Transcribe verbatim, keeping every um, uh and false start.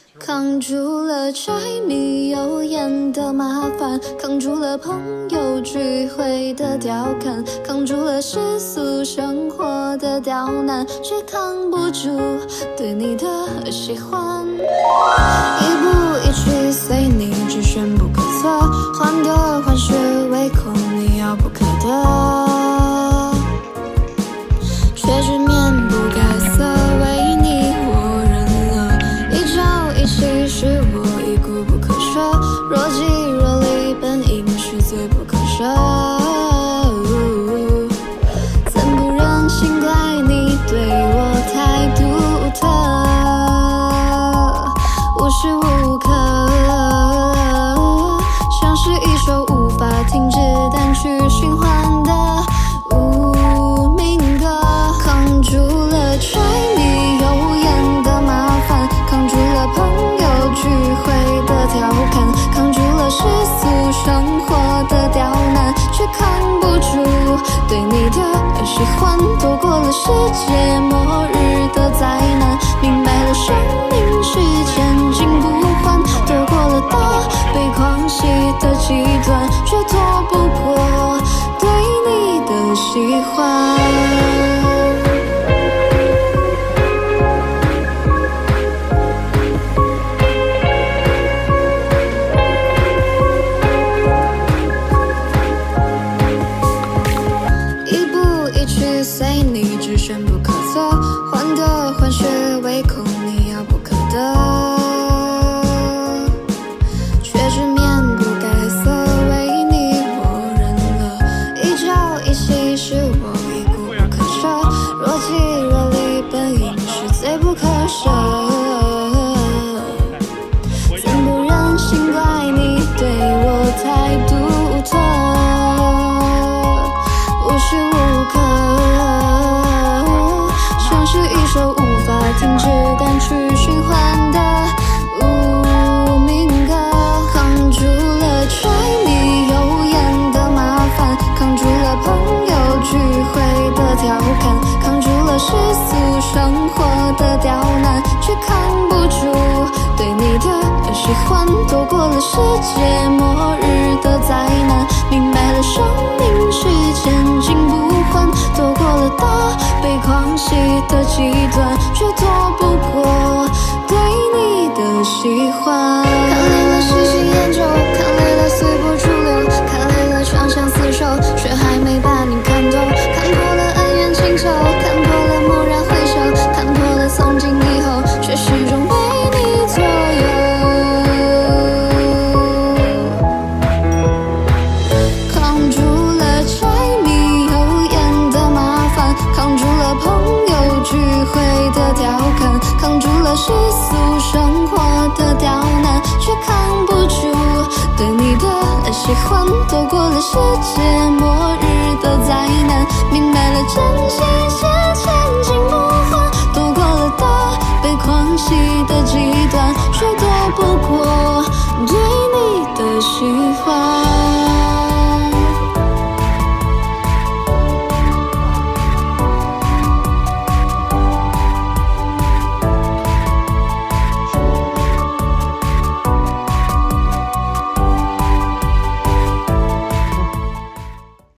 扛住了柴米油盐的麻烦，扛住了朋友聚会的调侃，扛住了世俗生活的刁难，却扛不住对你的喜欢。一步一趋随你，只选不可测，患得患失唯恐你遥不可得，却只面不改色，为你我忍了。一朝一夕是我已固不可舍，若即若离本应是罪不可赦。怎不忍心怪你对我太独特，无时无刻像是一首无法停止单曲循环的无名歌。扛住了柴米油盐的麻烦，扛住了朋友聚会的调侃，扛住了世俗生活的刁难，却扛不住对你的喜欢。躲过了世界末日的灾难，明白了生命是千金不换。躲过了大悲狂喜的极端，却躲不过对你的喜欢。随你只选不可测，患得患失唯恐你遥不可得，却只面不改色，为你我忍了。一朝一夕是我已固不可赦，若即若离本应是罪不可赦。怎不忍心怪你对我太独特，无时无刻是一首无法停止单曲循环的无名歌。扛住了柴米油盐的麻烦，扛住了朋友聚会的调侃，扛住了世俗生活的刁难，却扛不住对你的喜欢。躲过了世界末日的灾难，明白了生命是千金不换。躲过了大悲狂喜的极端，却躲不过对你的喜欢。看累了喜新厌旧，看累了随波逐流，看累了长相厮守，却还没把你看透。看破了恩怨情仇，看破了蓦然回首，看破了从今以后，却始终被你左右。扛住了柴米油盐的麻烦，扛住了朋友聚会的调侃，扛住了世俗生活的刁难，却扛不住对你的喜欢。躲过了世界